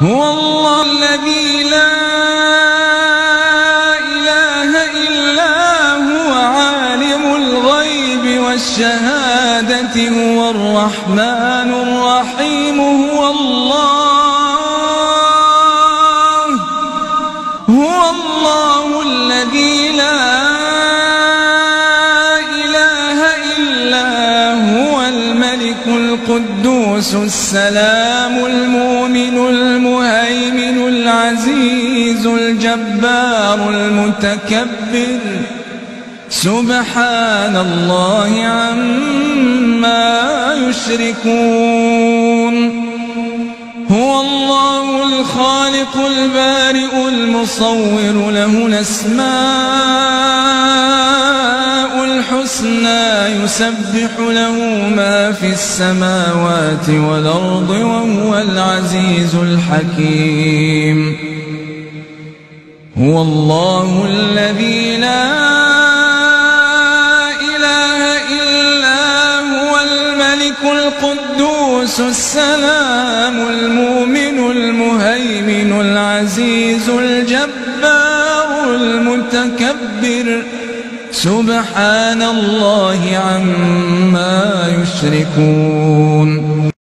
هو الله الذي لا إله إلا هو عالم الغيب والشهادة هو الرحمن الرحيم هو الله الذي لا إله إلا هو الملك القدوس السلام المؤمن المهيمن العزيز الجبار المتكبر سبحان الله عما يشركون. هو الله الخالق البارئ المصور له الأسماء الحسنى يسبح له ما في السماوات والأرض وهو العزيز الحكيم. هو الله الذي لا إله إلا هو الملك القدوس السلام المؤمن المهيمن العزيز الجبار المتكبر سبحان الله عما يشركون.